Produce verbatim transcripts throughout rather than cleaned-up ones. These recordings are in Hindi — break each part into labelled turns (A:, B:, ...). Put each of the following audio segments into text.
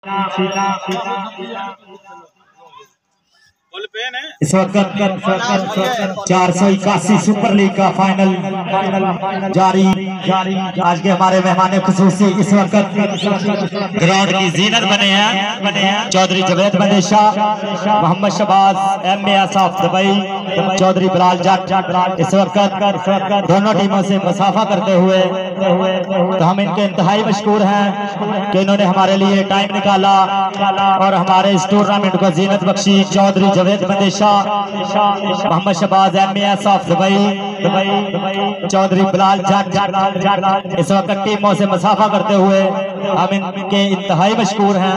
A: इस वक्त चार सौ इक्यासी सुपर लीग का फाइनल जारी जारी आज के हमारे मेहमान खुसूसी इस वक्त ग्राउंड की जीनत बने हैं बने हैं Chaudhary Javed Bandeshah, Mohammad Shahbaz M A S of Dubai, Chaudhary Bilal Jatt इस वक्त दोनों टीमों से मुसाफा करते हुए तो हम इनके इंतहाई मशकूर हैं कि इन्होंने हमारे लिए टाइम निकाला और हमारे इस टूर्नामेंट को जीनत बख्शी। Chaudhary Javed Bandeshah, Mohammad Shahbaz M A S of Dubai, Chaudhary Bilal Jatt इस वक्त टीमों से मुसाफा करते हुए हम इनके इंतहाई मशकूर हैं।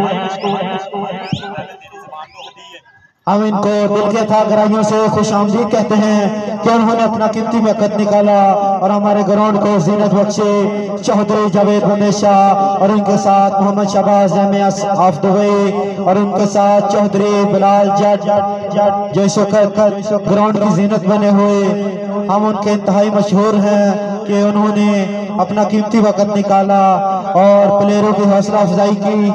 B: हम इनको दिल के था गहराइयों से खुश आमदीद कहते हैं कि उन्होंने अपना कीमती वक्त निकाला और हमारे ग्राउंड को जीनत बख्शे। चौधरी जवेद बंदेशाह और उनके साथ Mohammad Shahbaz M A S of Dubai और उनके साथ चौधरी बिलाल जट जो इस वक्त ग्राउंड की जीनत बने हुए, हम उनके इंतहाई मशहूर हैं कि उन्होंने अपना कीमती वक्त निकाला और प्लेयरों की हौसला अफजाई की।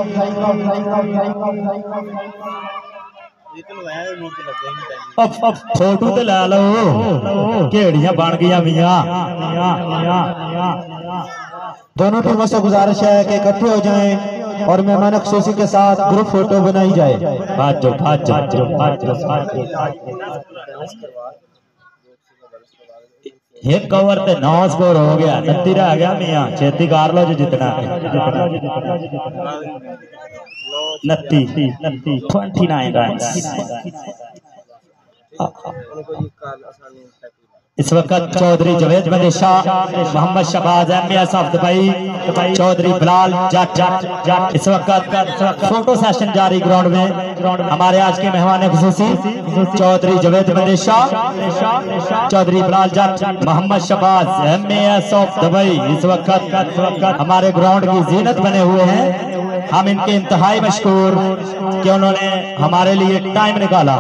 A: फोटो तो ला लो, केड़ियां बन गई मियां।
B: दोनों टीमों से गुजारिश है कि इकट्ठे हो जाएं और मेहमान खुसूसी के साथ ग्रुप फोटो बनाई जाए।
A: भाजो भाजो भाजो एक कवर ते नौ स्कोर हो गया, नत्ती रह गया मियां, छेती कर लो जो जितना नत्ती ट्वेंटी नाइन रन। इस वक्त Chaudhary Javed Bandeshah, Mohammad Shahbaz M A S of Dubai, Chaudhary Bilal Jatt इस वक्त फोटो सेशन जारी ग्राउंड में। हमारे आज के मेहमान खुसूसी Chaudhary Javed Bandeshah, Chaudhary Bilal Jatt, Mohammad Shahbaz M A S of Dubai इस वक्त हमारे ग्राउंड की जीनत बने हुए हैं। हम इनके इंतहाई मशकूर कि उन्होंने हमारे लिए टाइम निकाला।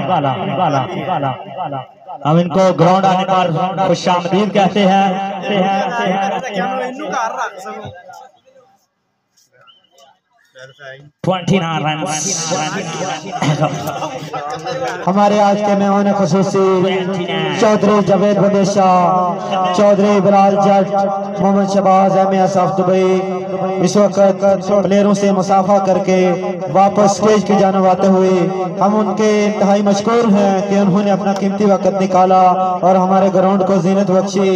A: हम इनको ग्राउंड आने पर खुश आमदीद कहते हैं।
B: हमारे आज के मेहमान खुसूसी Chaudhary Javed Bandeshah, Chaudhary Bilal Jatt, Mohammad Shahbaz M A S of Dubai इस वक्त प्लेयरों से मुसाफा करके वापस स्टेज की जानब आते हुए हम उनके इंतहाई मशकूर हैं कि उन्होंने अपना कीमती वक्त निकाला और हमारे ग्राउंड को जीनत बख्शी।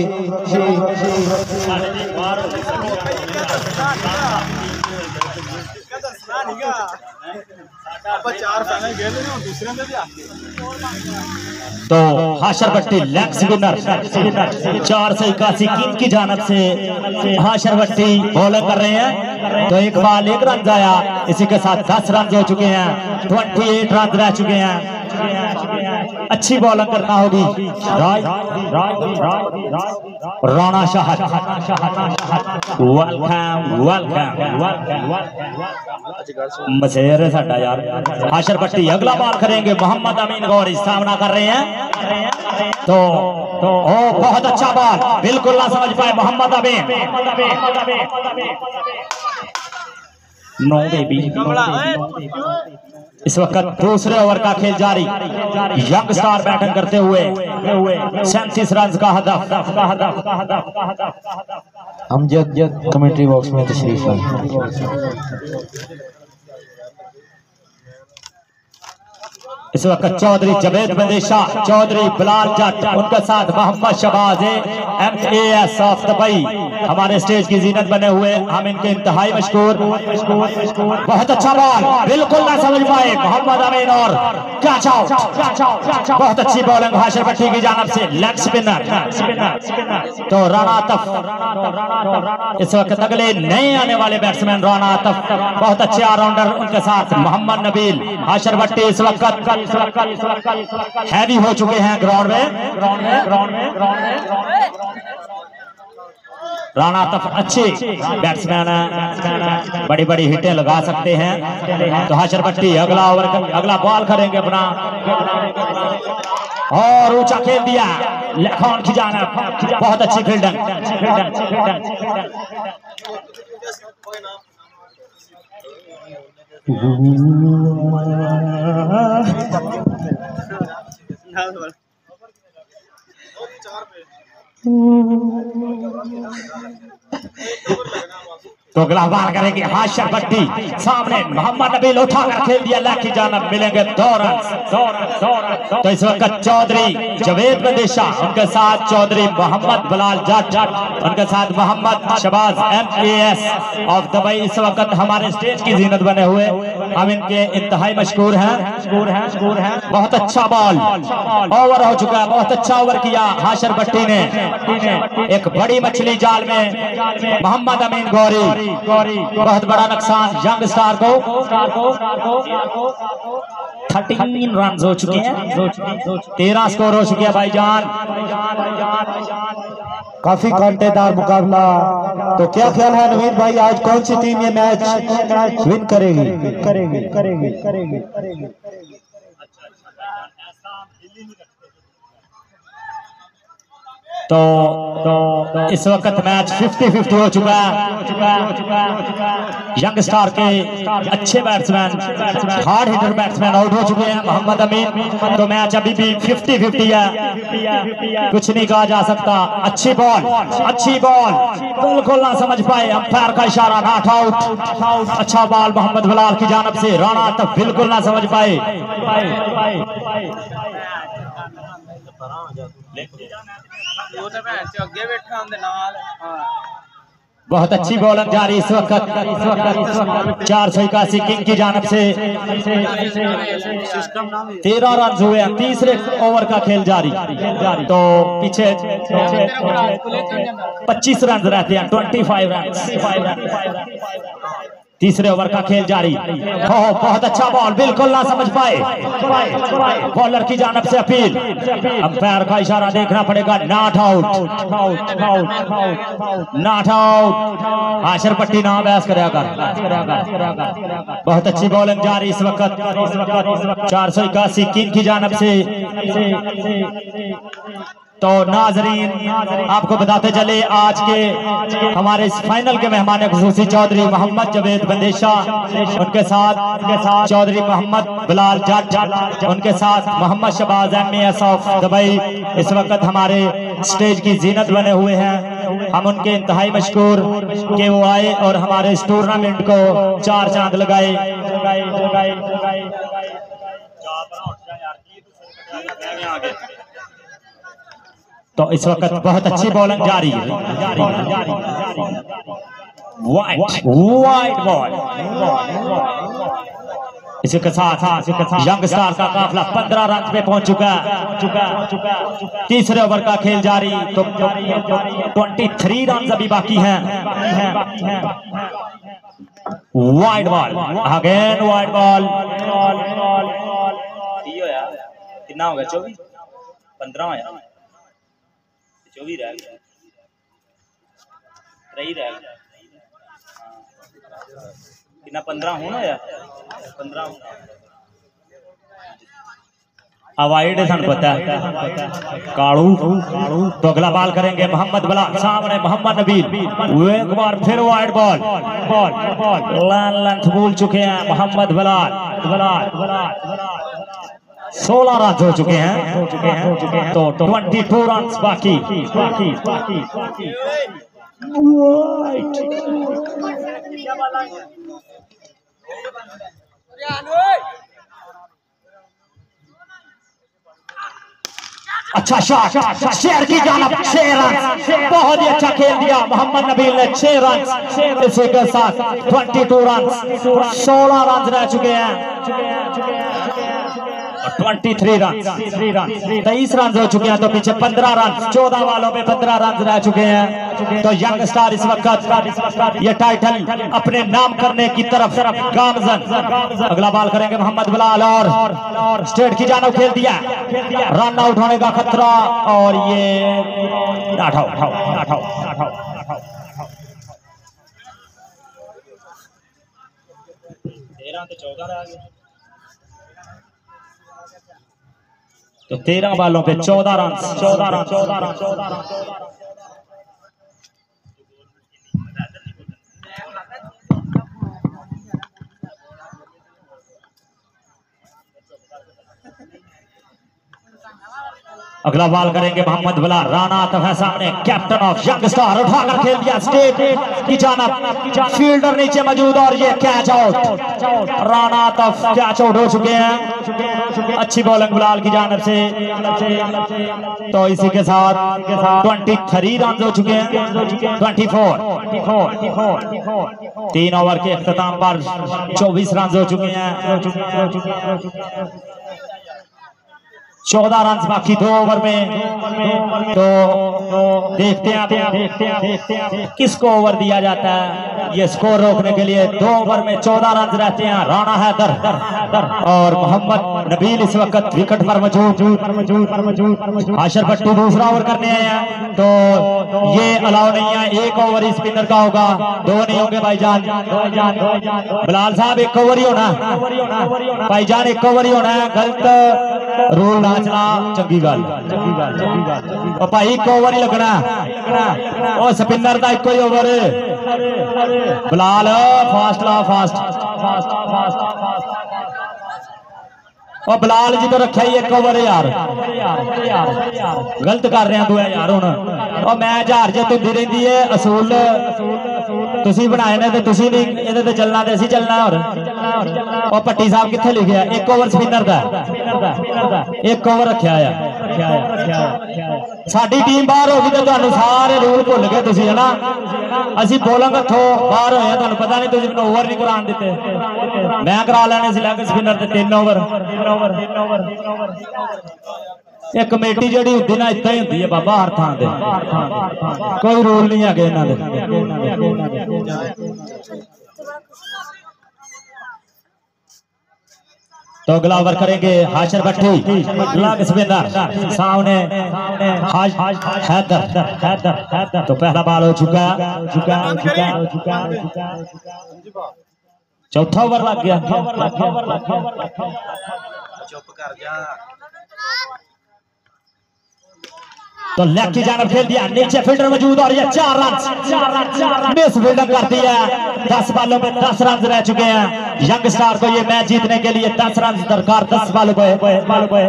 A: तो हाशर भट्टी लेग स्पिनर चार सौ इक्यासी किंग की जानब से हाशर भट्टी बॉलिंग कर रहे हैं। तो एक बाल एक रन आया, इसी के साथ दस रन हो चुके हैं, अट्ठाईस रन रह चुके हैं। अच्छी बॉलिंग करना होगी राणा शाह। मशेर है साडा यार। हाशर भट्टी अगला बॉल करेंगे, मोहम्मद अमीन गौरी सामना कर रहे हैं। तो तो ओ बहुत अच्छा बॉल, बिल्कुल ना समझ पाए मोहम्मद अमीन। No baby. इस वक्त दूसरे ओवर का खेल जारी, यंग स्टार बैटिंग करते हुए सैंतीस रन का हदफ।
B: हम जद जद कमेंट्री बॉक्स में तशरीफ लाएं।
A: इस वक्त चौधरी जवेद बंदेशाह, चौधरी बिलाल जट, उनके साथ Mohammad Shahbaz M A S of Dubai हमारे स्टेज की जीनत बने हुए। हम इनके इंतहाई मशकूर। बहुत अच्छा बॉल, बिल्कुल ना समझ पाए मोहम्मद अमीन और कैच आउट। बहुत अच्छी बॉलिंग हाशर भट्टी की जानब से, लेग स्पिनर। तो राणा आतफ इस वक्त अगले नए आने वाले बैट्समैन राणा आतफ, बहुत अच्छे ऑलराउंडर, उनके साथ मोहम्मद नबील। हाशर भट्टी इस वक्त हैवी हो चुके हैं ग्राउंड में। राणा आतफ अच्छे बैट्समैन हैं, बड़ी बड़ी हिटें लगा सकते हैं। तो हाशर भट्टी अगला ओवर अगला बॉल करेंगे अपना और ऊंचा खेल दिया लखन की जानब। बहुत अच्छी फील्डिंग। तो अगला बार करेंगे हाशर भट्टी सामने मोहम्मद नबील उठाकर खेल दिया लाखी जानब मिलेंगे दो रन तो इस वक्त चौधरी जवेद बंदेशा उनके साथ चौधरी मोहम्मद बलाल जट उनके साथ Mohammad Shahbaz M A S of Dubai इस वक्त हमारे स्टेज की जीनत बने हुए हम इनके इंतहाई मशकूर हैं मशकूर हैं मशकूर हैं बहुत अच्छा बॉल ओवर हो चुका है बहुत अच्छा ओवर किया हाशर भट्टी ने एक बड़ी मछली जाल में मोहम्मद अमीन गौरी गौरी बहुत बड़ा नुकसान यंग स्टार को थर्टीन रन हो चुके हैं तेरह स्कोर हो चुके हैं भाईजान
B: काफी कांटेदार मुकाबला। तो क्या ख्याल है नवीन भाई आज कौन सी टीम ये मैच विन करेगी करेगी करेगी करेगी करेगी
A: तो, तो इस वक्त मैच फिफ्टी फिफ्टी हो चुका है यंग स्टार के अच्छे batsman hard hitter batsman out हो चुके हैं मोहम्मद अमीन तो मैच अभी भी फिफ्टी फिफ्टी है कुछ नहीं कहा जा सकता। अच्छी बॉल अच्छी बॉल बिल्कुल ना समझ पाए अंपायर का इशारा नॉट आउट अच्छा बॉल मोहम्मद बलाल की जानब से राणा तक बिल्कुल ना समझ पाए बहुत अच्छी बॉलिंग जारी इस वक्त इस वक्त चार सौ इक्यासी किंग की जानब से तेरह रन हुए हैं तीसरे ओवर का खेल जारी तो पीछे पच्चीस रन रहते हैं ट्वेंटी फाइव रन तीसरे ओवर का खेल जारी हो बहुत अच्छा बॉल बिल्कुल ना समझ पाए बॉलर की जानब से अपील अंपायर का इशारा देखना पड़ेगा नॉट आउट नॉट आउट हाशर पट्टी ना बहस करेगा बहुत अच्छी बॉलिंग जारी इस वक्त चार सौ इक्यासी किंग की जानब से तो नाजरीन आपको बताते चले आज के हमारे इस फाइनल के मेहमान खुसूसी चौधरी मोहम्मद जवेद बंदेशा उनके साथ उनके साथ चौधरी मोहम्मद बलाल जट उनके साथ Mohammad Shahbaz M A S of Dubai इस वक्त हमारे स्टेज की जीनत बने हुए हैं। हम उनके इंतहाई मशकूर के वो आए और हमारे इस टूर्नामेंट को चार चांद लगाए। तो इस वक्त बहुत अच्छी बॉलिंग जारी है वाइड वाइड बॉल इसी के साथ यंग स्टार का काफिला पंद्रह रन पे पहुंच चुका है तीसरे ओवर का खेल जारी तो ट्वेंटी थ्री रन अभी बाकी हैं wide ball again wide ball कितना हो गया चौबीस पंद्रह है चौबीस रह गया रही रह गया कितना पंद्रह होना या पंद्रह अवाइड है पता है काड़ू तो अगला बॉल करेंगे मोहम्मद बलाल सामने मोहम्मद नबील एक बार फिर wide ball ball ball length भूल चुके हैं मोहम्मद बलाल बलाल बलाल सोलह रन हो चुके हैं हो चुके हैं हो चुके हैं तो ट्वेंटी टू रन बाकी बाकी बाकी बाकी अच्छा शॉट शेर की जानब छह रन बहुत ही अच्छा खेल दिया मोहम्मद नबील ने छह रन इसी के साथ ट्वेंटी टू रन सोलह रन रह चुके हैं ट्वेंटी थ्री रन तेईस रन हो चुके हैं तो पीछे पंद्रह रन चौदह वालों पे पंद्रह रन रह चुके हैं तो यंग स्टार इस वक्त ये टाइटल अपने नाम करने की तरफ गामजन। अगला बॉल करेंगे मोहम्मद बलाल और स्टेट की जानब खेल दिया रन आउट होने का खतरा और ये तेरह तो चौदह रह गए तो तेरह बालों पे चौदह रन चौदह रन चौदह रन चौदह रन अगला बॉल करेंगे मोहम्मद बिलाल। राणा आतफ है सामने, कैप्टन ऑफ यंग स्टार, उठाकर खेल दिया स्टेट की जानब, फील्डर नीचे मौजूद और ये catch out. Rana Atif catch out हो चुके हैं। अच्छी बॉलिंग बिलाल की जानब से। तो इसी के साथ तेईस रन हो चुके हैं। चौबीस तीन ओवर के अख्ताम पर चौबीस रन हो चुके हैं। चौदह रन बाकी दो ओवर में। तो देखते हैं देखते हैं देखते हैं किसको ओवर दिया जाता है। ये स्कोर रोकने के लिए दो ओवर में चौदह रन रहते हैं। राणा हैदर और मोहम्मद नबील इस वक्त विकेट पर मौजूद। हाशिर भट्टी दूसरा ओवर करने आए हैं, तो ये अलाउ नहीं है। एक ओवर स्पिनर का होगा, दो नहीं होंगे भाईजान। बिलाल साहब एक ओवर ही होना भाईजान, एक ओवर ही होना है। गलत रूल ना चला, चंगी गल भाई, एक ओवर ही लगना। और स्पिनर का एक ही ओवर। बिलाल फास्ट ला, फास्ट फास्ट फास्ट। और बिलाल जी तो रखा ही एक ओवर यार, गलत कर रहे हैं तू यार हुण। और मैच हार जित होंदी रहिंदी है, असूल तुसी बनाए ने ते तुसी नहीं इहदे ते चलना ते असीं चलना। और और भट्टी साहब कित्थे लिखिआ एक ओवर स्पिनर दा, एक ओवर रखिआ आ। साडी टीम बाहर हो गई तो तुहानूं सारे रूल भुल गए तुसी, है ना। असीं बॉलिंग हथों बाहर होए, तुहानूं पता नहीं, तुसी मैनूं ओवर नहीं कराउण दित्ते। मैं करा लेने सी लैग स्पिनर ते तीन ओवर। ये कमेटी जिहड़ी हुंदी ना इदां ही हुंदी है बाबा, हर थां ते कोई रूल नहीं है इन्हां दे। तो अगला ओवर करेंगे हाशिर भट्टी, लग स्पिनर सामने हैदर। तो पहला बॉल हो चुका चुका चुका चुका चौथा ओवर लग गया। चुप कर जा। तो लेग की जानब खेल दिया, नीचे फील्डर मौजूद और ये चार रन मिस फील्डर कर दिया। दस बालों में दस रन रह चुके हैं। यंग स्टार को ये मैच जीतने के लिए दस रन दरकार। दस बालों पे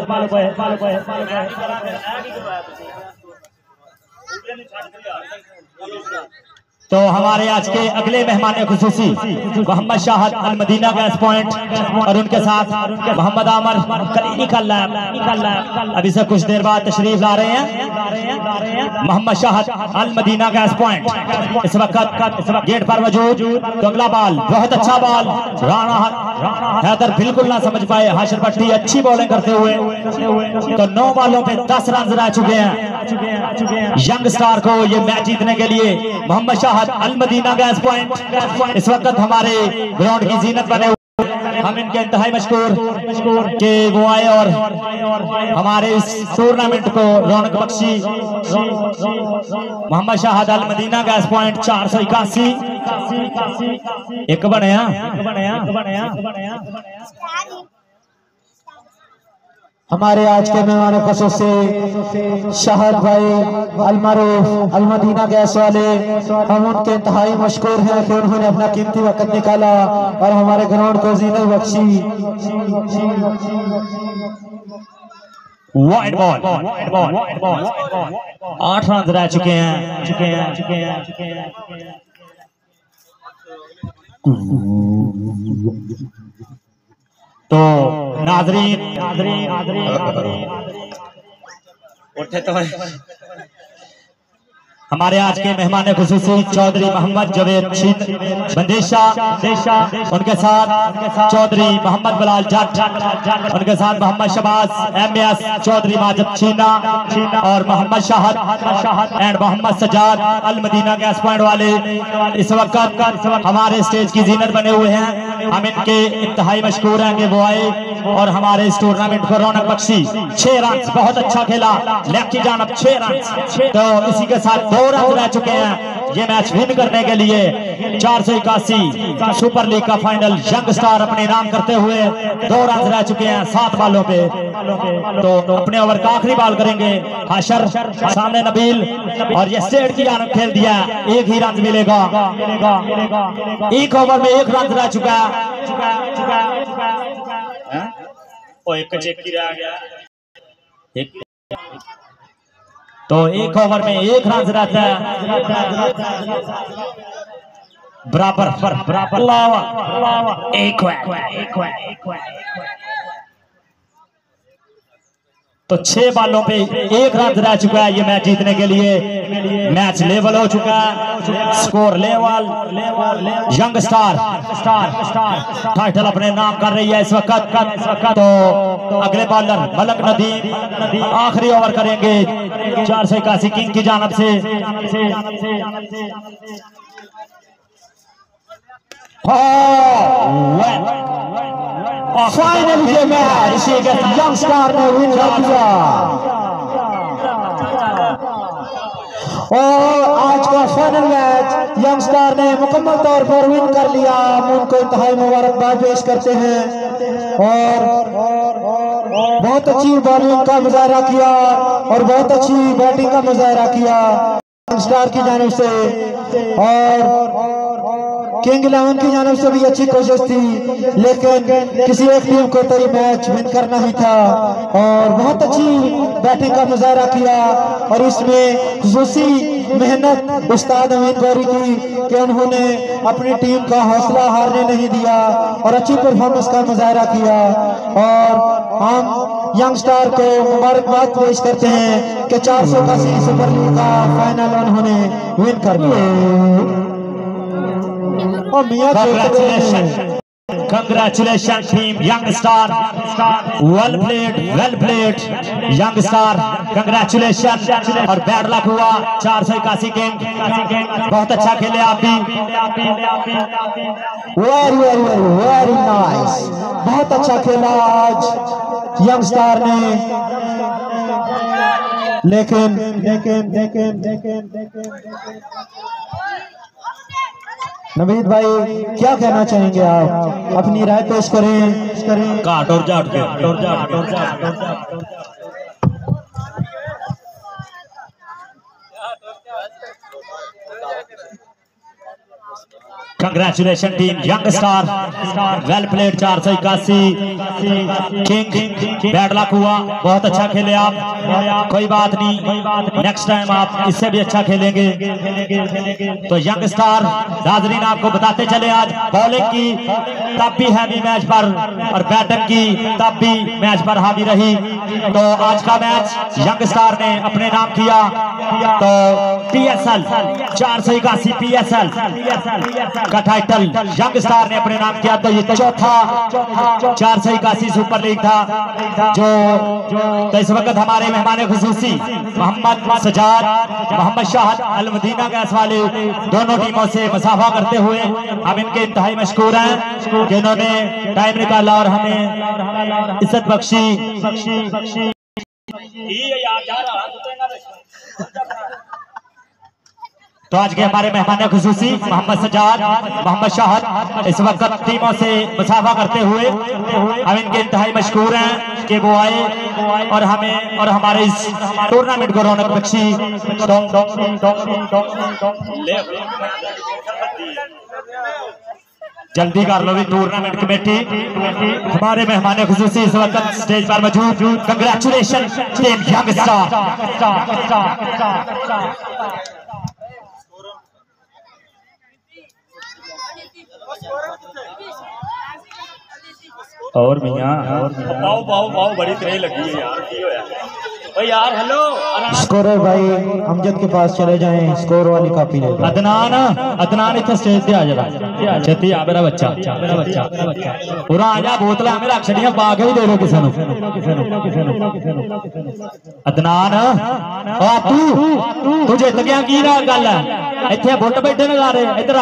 A: तो हमारे आज के अगले मेहमान खुसूसी मोहम्मद शाहद अल मदीना गैस पॉइंट और उनके साथ मोहम्मद आमर निकल रहा है। अभी से कुछ देर बाद तशरीफ ला रहे हैं मोहम्मद शाहद अल मदीना गैस पॉइंट इस वक्त गेट पर मौजूद। तो अगला बॉल बहुत अच्छा बॉल, राणा हैदर बिल्कुल ना समझ पाए। हाशिर भट्टी अच्छी बॉलिंग करते हुए। तो नौ बॉलों पे दस रन रह चुके हैं। यंग स्टार को ये मैच जीतने के लिए मोहम्मद शाहद अल मदीना गैस पॉइंट इस वक्त हमारे ग्राउंड की जीनत बने हुए। हम इनके इंतहाई मशकूर के वो आए और हमारे इस टूर्नामेंट को रौनक बख्शी। मोहम्मद शाहद अल मदीना गैस पॉइंट चार सौ इक्यासी एक बनया।
B: हमारे आज के मेहमान खसूसी शाहद भाई अलमारूफ अल मदीना गैस वाले, हम उनके इंतहाई मशकूर हैं कि उन्होंने अपना कीमती वक्त निकाला और हमारे ग्राउंड को जीनत बख्शी।
A: वाइड बॉल आठ रन रह चुके हैं चुके हैं चुके हैं चुके हैं तो नाजरीन नाजरीन नाजरीन उठे तो हमारे आज के मेहमान खुसूसी चौधरी मोहम्मद जवेद बंदेशा, उनके साथ चौधरी मोहम्मद बिलाल जट, उनके साथ मोहम्मद शबाज एम एस चौधरी माजिद छीना और Mohammad Shahid and Mohammad Sajjad Al Madina gas point वाले इस वक्त हमारे स्टेज की जीनत बने हुए हैं। हम इनके इंतहाई मशकूर हैं कि वो आए और हमारे इस टूर्नामेंट को रौनक बख्शी। छह रन बहुत अच्छा खेला, लेग की जानब छह रन। तो इसी के साथ दो रन रह चुके हैं। ये मैच विन करने के लिए चार सौ इक्यासी सुपर लीग का फाइनल यंग स्टार अपने नाम करते हुए दो रन रह चुके हैं सात बालों पे। तो अपने ओवर का आखिरी बॉल करेंगे हाशिर, सामने नबील और ये स्टेट की जानब खेल दिया। एक ही रन मिलेगा, एक ओवर में एक रन रह चुका है। एक चेक ही रह गया। तो एक ओवर में एक रन रहता है, बराबर बराबर एक तो छह बालों पे एक रन रह चुका है ये मैच जीतने के लिए। मैच लेवल हो चुका है, score level. Young Star star title अपने नाम कर रही है इस वक्त। तो अगले बॉलर मलक नदीम आखिरी ओवर करेंगे चार सौ इक्यासी किंग की जानब से।
B: फाइनल ये मैच यंग स्टार ने विन कर दिया और आज का फाइनल मैच यंग स्टार ने मुकम्मल तौर पर विन कर लिया। हम उनको इंतहाई मुबारकबाद पेश करते हैं और बहुत अच्छी बॉलिंग का मुजाहरा किया और बहुत अच्छी बैटिंग का मुजाहरा किया यंग स्टार की जानिब से और किंग इलेवन की जानिब से भी अच्छी कोशिश थी, लेकिन किसी एक टीम को तो ये मैच विन करना ही था और बहुत अच्छी बैटिंग का मुजाहरा किया और इसमें खुसूसी मेहनत उस्ताद अमीन गौरी की कि उन्होंने अपनी टीम का हौसला हारने नहीं दिया और अच्छी परफॉर्मेंस का मुजाहरा किया और हम यंग स्टार को मुबारकबाद पेश करते हैं कि चार सौ इक्यासी सुपर लीग का फाइनल उन्होंने विन कर लिया।
A: Congratulations, congratulations team Young Star. Well played, well played, Young Star. Congratulations और बैड लक हुआ चार सौ इक्यासी किंग। बहुत अच्छा खेले आप भी।
B: वेरी वेरी वेरी नाइस, बहुत अच्छा खेला आज यंग स्टार ने। लेकिन लेकिन लेकिन लेकिन लेकिन नवीद भाई क्या कहना चाहेंगे आप? अपनी राय पेश करें करें
A: काट और जाट के और जाट और जाट और Jatt. Congratulation team Young Star, well played चार सौ इक्यासी किंग। बैड लक हुआ, बहुत अच्छा खेले आप, कोई बात नहीं, नेक्स्ट टाइम आप इससे भी अच्छा खेलेंगे। तो यंग स्टार नाजरीन आपको बताते चले आज बॉलिंग की तब भी हैवी मैच पर और बैटिंग की तब भी मैच पर हावी रही। तो आज का मैच यंग स्टार ने अपने नाम किया। तो पीएसएल चार सौ इक्यासी पीएसएल का टाइटल यंग स्टार ने अपने नाम किया। तो ये चौथा चार सौ इक्यासी सुपर लीग था जो तो इस वक्त हमारे मेहमान खुसूसी मोहम्मद सजाद मोहम्मद शाहद अल मदीना गैस वाले दोनों टीमों से मुसाफा करते हुए हम इनके इंतहाई मशकूर हैं जिन्होंने टाइम निकाला और हमें इज्जत बख्शी। तो आज के हमारे मेहमान खुसूसी मोहम्मद सजाद मोहम्मद शाहद इस वक्त टीमों से मुसाफा करते हुए हम इनके इंतहाई मशकूर हैं कि वो आए और हमें और हमारे इस टूर्नामेंट को रौनक बख्शी। जल्दी कर लो भी टूर्नामेंट कमेटी। हमारे मेहमान खुसूसी इस वक्त स्टेज पर मौजूद। Congratulation team Young Star. और भैया पाओ पाओ पाओ बड़ी त्रही लगी है यार, की होया भाई यार। हेलो
B: स्कोरर भाई अमजद के पास चले जाएं, स्कोर वाली कॉपी ले।
A: अदनान अदनान इतना स्टेज पे आ जरा छेती आ मेरा बच्चा मेरा बच्चा पूरा आ जा। बोतल मेरा अक्षरियां पा के ही दे लो किसी अदनान आ तू तू जित गया की गल है इतने बुट बैठे नजारे इधर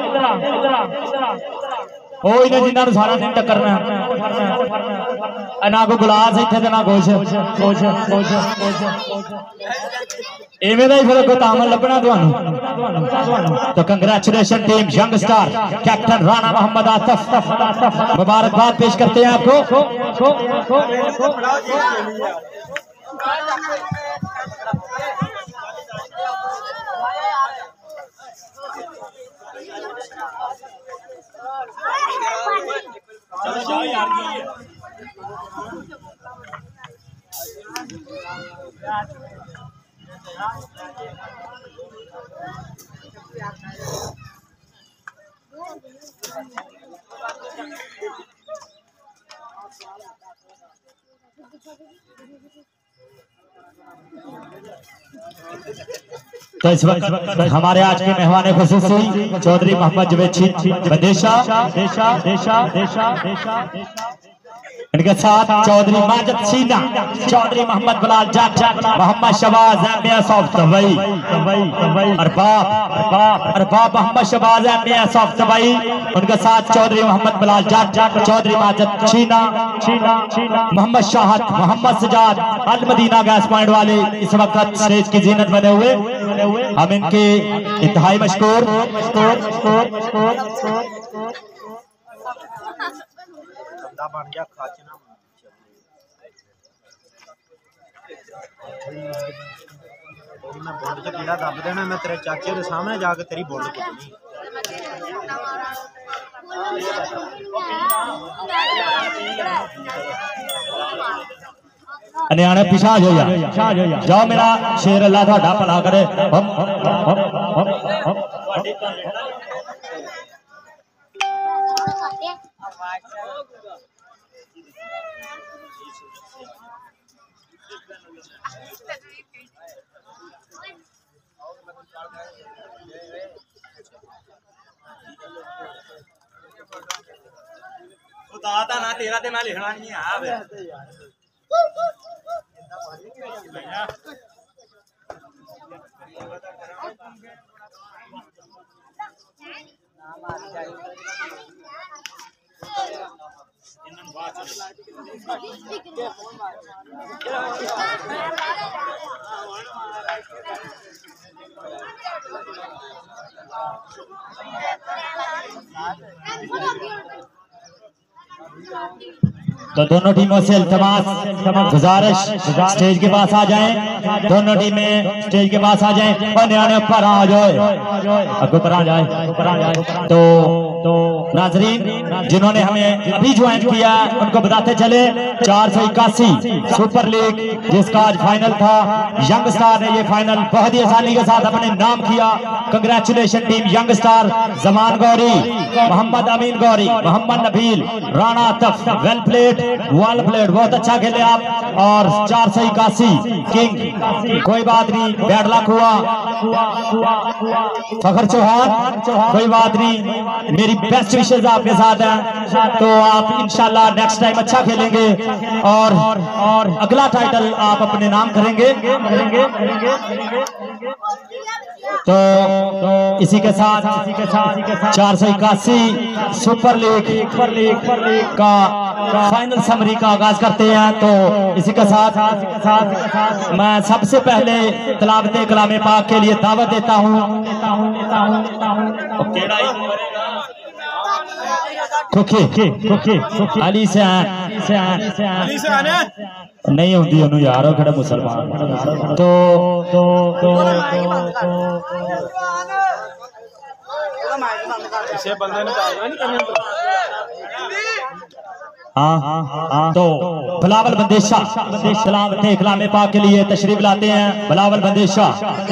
A: ओ इन्हें जिन्होंने सारा दिन टक्करना ना कोई गुलास इतने ना कुछ इवें ही फिर तामल लभना तुहानू। तो congratulation team Young Star captain Rana Mohammad Atif मुबारकबाद पेश करते हैं आपको। तो इस वक्त हमारे आज के मेहमान खुसूसी चौधरी मोहम्मद जवेद बदेशा देशा देशा देशा देशा इनके साथ Chaudhary Majid Chheena, Chaudhary Mohammad Bilal Jatt, Mohammad Shahbaz MS of Dubai, Arbab Arbab Mohammad Shahbaz MS of Dubai. उनके साथ चौधरी मोहम्मद बिलाल जाट, चौधरी माजिद सीना, मोहम्मद शाहद, मोहम्मद सजाद अल मदीना गैस पॉइंट वाले इस वक्त स्टेज की जीनत बने हुए। हम इनके इंतहाई मशकूर
C: बन गया खाचना मैं बोर्ड च कीड़ा दब देना, मैं तेरे चाचे के सामने जाके तेरी बोर्ड कुटनी।
A: अन्याने पिछा जो जा जाओ, मेरा शेर अल्लाह ਤੁਹਾਡਾ भला करे। हम हम हम हम
C: दाता ना तेरा ते मैं लिखना नहीं है।
A: तो दोनों टीमों से इल्तमास गुजारिश स्टेज के पास आ जाएं, दोनों टीमें स्टेज के पास आ जाएं और न्याने ऊपर आ जाए ऊपर आ जाए। तो तो नाजरीन जिन्होंने हमें अभी ज्वाइन किया उनको बताते चले चार सौ इक्यासी सुपर लीग जिसका आज फाइनल था, यंग स्टार ने ये फाइनल बहुत ही आसानी के साथ अपने नाम किया। Congratulation team Young Star, Zaman Ghauri, Mohammad Amin Ghauri, Mohammad Nabeel, Rana Atif, well played well played बहुत अच्छा खेले आप। और चार सौ इक्यासी किंग कोई बात नहीं, बैड लक हुआ। फखर चौहान कोई बात नहीं, मेरी बेस्ट विशेष आपके साथ हैं, तो आप इंशाल्लाह नेक्स्ट टाइम अच्छा खेलेंगे और और अगला टाइटल आप अपने नाम करेंगे करेंगे करेंगे। तो, तो इसी के साथ इसी के साथ चार सौ इक्यासी सुपर लीग सुपर लीग का फाइनल समरी का आगाज करते हैं। तो इसी के साथ साथ मैं सबसे पहले तिलावत कलाम पाक के लिए दावत देता हूँ। अली से नहीं होती उन्होंने यार खड़े मुसलमान। तो तो तो
C: इसे बंदे ने
A: हाँ हाँ हाँ तो बिलावल बंदेशा तिलावत कलाम पाक के लिए तशरीफ लाते हैं। बिलावल बंदेशा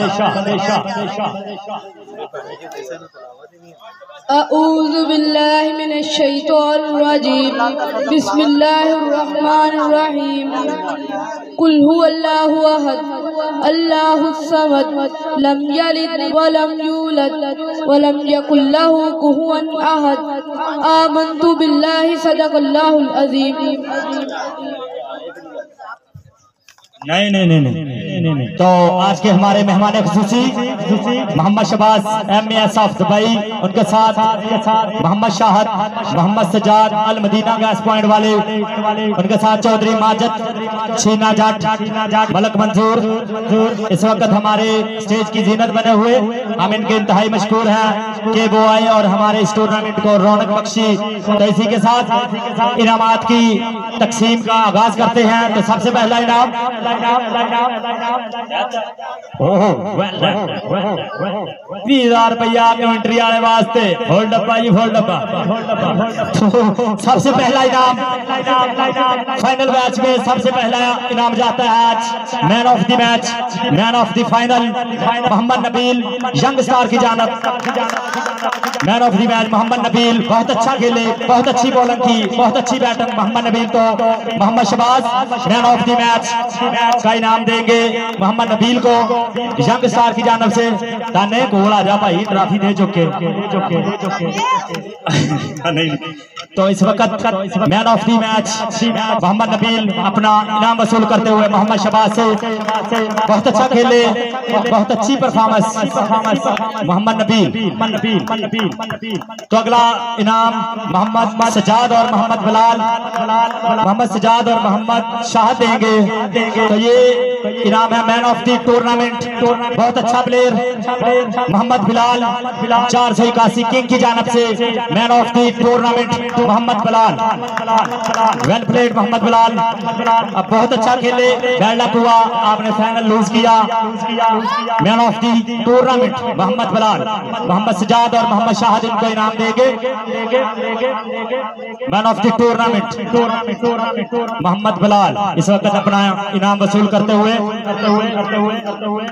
D: अऊज़ु बिल्लाहि मिनश शैतानिर रजीम, बिस्मिल्लाहिर रहमानिर रहीम। कुल हुवल्लाहु अहद, अल्लाहुस समद, लम यलिद व लम यूलद व लम यकुल लहू कुफुवन अहद। आमनतु बिल्लाहि सदक़ल्लाहुल अज़ीम।
A: नहीं नहीं नहीं नहीं नहीं। तो आज के हमारे मेहमान खुसूसी Mohammad Shahbaz M S of Dubai, उनके साथ मोहम्मद शाहद, मोहम्मद सजाद अल मदीना गैस पॉइंट वाले, उनके साथ चौधरी माजिद छीना जाट, मलक मंजूर इस वक्त हमारे स्टेज की जीनत बने हुए। हम इनके इंतहाई मशकूर हैं कि वो आए और हमारे इस टूर्नामेंट को रौनक बख्शी। तो इसी के साथ इनामात की तकसीम का आगाज करते हैं। तो सबसे पहला इनाम ओहो वेल डन बीस हजार रुपया कमेंट्री वाले वास्ते। फुल डब्बा जी, फुल डब्बा। सबसे पहला इनाम फाइनल मैच में सबसे पहला इनाम जाता है आज man of the match, man of the final Mohammad Nabeel Young Star की जानब। Man of the match Mohammad Nabeel, बहुत अच्छा खेले, बहुत अच्छी बॉलिंग की, बहुत अच्छी बैटिंग मोहम्मद नबील। तो Mohammad Shahbaz man of the match का इनाम देंगे मोहम्मद नबील को यंग स्टार की जानब से। ताने गोल आ जा भाई, ट्रॉफी दे चुके नहीं। तो इस वक्त man of the match Mohammad Nabeel अपना इनाम वसूल करते हुए मोहम्मद शबाज से। बहुत अच्छा खेले, बहुत अच्छी परफॉर्मेंस मोहम्मद नबील। तो अगला इनाम मोहम्मद सजाद और मोहम्मद बिलाल, मोहम्मद सजाद और मोहम्मद शाह देंगे। तो ये इनाम है मैन ऑफ दी टूर्नामेंट। बहुत अच्छा प्लेयर मोहम्मद बिलाल, चार सौ इक्यासी किंग की जानब से man of the tournament Mohammad Bilal. Well played Mohammad Bilal, अब बहुत अच्छा खेले, बैड लक हुआ, आपने फाइनल लूज किया। Man of the tournament Mohammad Bilal. Mohammad Sajjad और मोहम्मद शाहिद इनको इनाम देंगे। Man of the tournament Mohammad Bilal इस वक्त अपना इनाम वसूल करते हुए करते हुए करते हुए करते हुए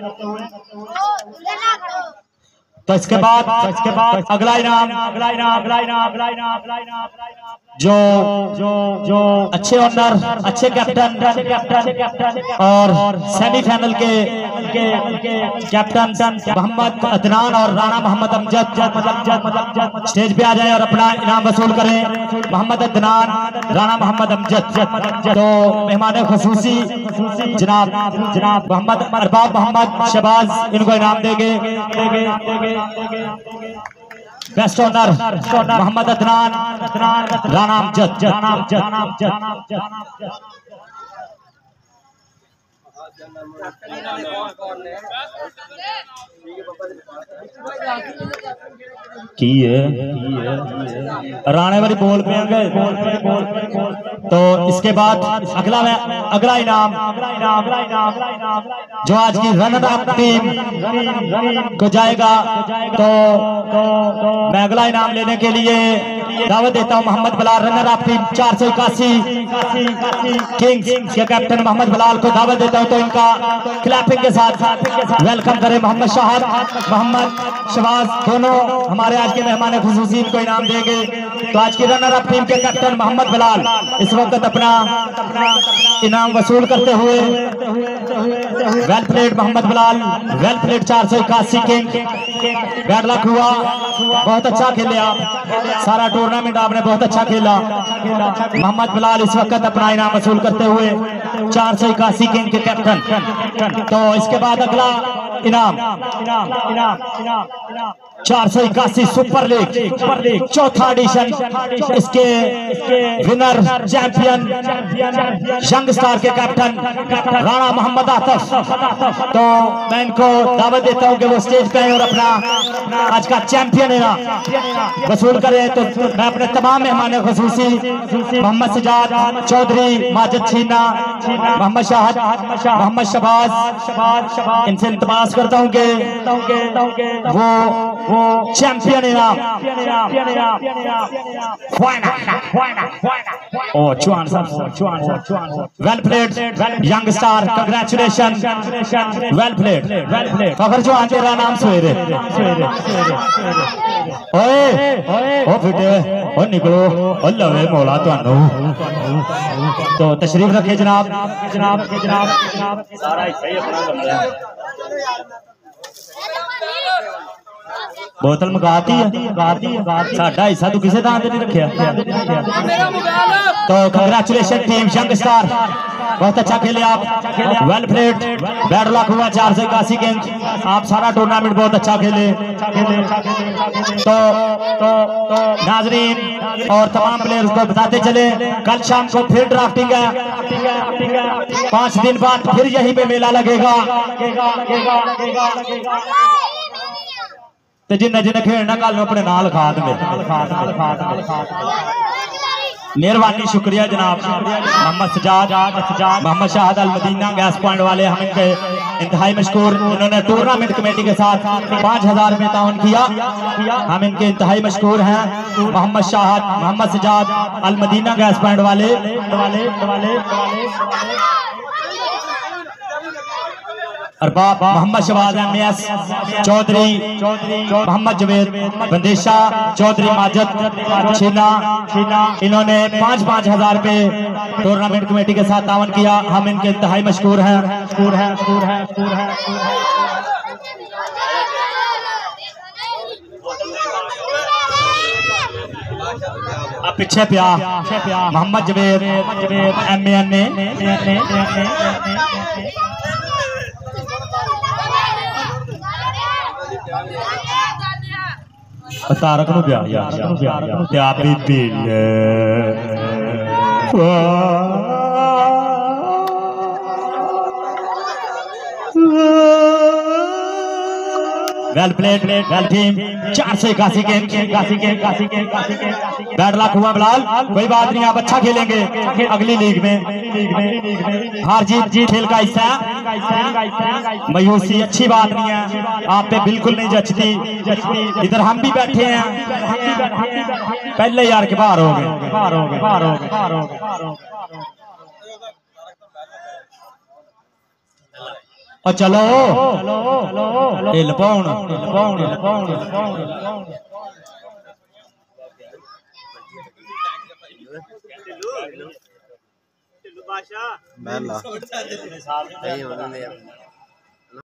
A: तो इसके बाद इसके बाद अगला इनाम अगला इनाम अगला इनाम अगला इनाम अगला इनाम जो जो जो अच्छे ओनर, अच्छे कैप्टन कैप्टन और सेमीफाइनल के कैप्टन मोहम्मद अदनान और राणा मोहम्मद अमजद स्टेज पे आ जाए और अपना इनाम वसूल करें। मोहम्मद अदनान, राणा मोहम्मद अमजद। तो मेहमान खुसूसी जनाब जनाब मोहम्मद अरबाब मोहम्मद शबाज इनको इनाम देंगे। Best owner Mohammad Adnan, Rana Amjad. की है राणे वाली बोल पे तो इसके बाद अगला अगला इनाम जो आज की रनर अप टीम को जाएगा। तो मैं अगला इनाम लेने के लिए दावत देता हूं Mohammad Bilal, runner up team चार सौ इक्यासी किंग्स के कैप्टन मोहम्मद बिलाल को दावत देता हूं। तो इनका क्लैपिंग के साथ वेलकम करें। मोहम्मद शाहिद, मोहम्मद शबाज दोनों हमारे आज के मेहमान खुसूसी इनको इनाम देंगे। तो आज की रनर अप टीम के कैप्टन मोहम्मद बिलाल इस वक्त अपना इनाम वसूल करते हुए well played Mohammad Bilal, well played चार सौ इक्यासी किंग। बैड लक हुआ, बहुत अच्छा खेले आप, सारा टूर्नामेंट आपने बहुत अच्छा खेला। मोहम्मद बिलाल इस वक्त अपना इनाम वसूल करते हुए चार सौ इक्यासी किंग के कैप्टन। तो इसके बाद अगला इनाम चार सौ इक्यासी सुपर लीग चौथा एडिशन। इसके विनर चैंपियन यंग स्टार के कैप्टन राणा मोहम्मद आतिफ। तो मैं इनको दावत देता हूं कि वो स्टेज पे आए और अपना आज का चैंपियन इनाम वसूल करें। तो मैं अपने तमाम मेहमान खुसूसी मोहम्मद सजाद चौधरी, माजिद छीना, मोहम्मद शाहिद, मोहम्मद शबाज, इनसे इल्तिमास करता हूं कि वो चैंपियन इनाम ओ चौहान साहब well played young star, congratulation, well played well played. अगर जो आज तेरा नाम सवेरे ओए ओ फिटे ओ निकलो ओ लवे मौला तुहानू। तो तशरीफ रखे जनाब जनाब जनाब सारा हिस्सा ही अपना करता है। बोतल मंगाती है साडा हिस्सा तू किसी थां ते नहीं रखिया। तो कंग्रेचुलेशन टीम यंग स्टार, बहुत अच्छा खेले आप, वेल प्लेड, बैड लक हुआ चार सौ इक्यासी गेंद। आप सारा टूर्नामेंट बहुत अच्छा खेले। तो नाजरीन और तमाम प्लेयर्स को बताते चले कल शाम को फिर ड्राफ्टिंग है, पांच दिन बाद फिर यहीं पे मेला लगेगा। तो जिन्हें जिन्हें खेलना कल अपने नाल खा देंगे। मेहरबानी, शुक्रिया जनाब। मोहम्मद सजाद मोहम्मद शाहद अल मदीना गैस पॉइंट वाले हम इनके इंतहाई मशकूर। इन्होंने टूर्नामेंट कमेटी के साथ पाँच हजार में ताउन किया, हम इनके इंतहाई मशकूर हैं। मोहम्मद शाहद मोहम्मद सजाद अल मदीना गैस पॉइंट वाले वाले वाले अरबाब मोहम्मद शबाज एम एस चौधरी मोहम्मद जवेद बंदेशा चौधरी माजद छीना, इन्होंने पाँच पाँच हजार पे टूर्नामेंट कमेटी के साथ तावन किया, हम इनके इंतहाई मशकूर हैं। मशकूर हैं मशकूर हैं मशकूर हैं अब पीछे प्या Mohammad Javed M N A Tariq नु प्यार यार ते आप भी पी वेल प्लेड वेल टीम। चार सौ इक्यासी गेम इक्यासी गेम इक्यासी गेम इक्यासी गेम बैड लक हुआ बिलाल, कोई बात नहीं, आप अच्छा खेलेंगे अगली लीग में। हार जीत जीत खेल का हिस्सा, मायूसी अच्छी बात नहीं है, आप पे बिल्कुल नहीं जचती। इधर हम भी बैठे हैं, पहले यार के बाहर हो गए बाहर हो गए बाहर हो गए बाहर हो गए और चलो लपौन लपौन लपौन
C: मैं ला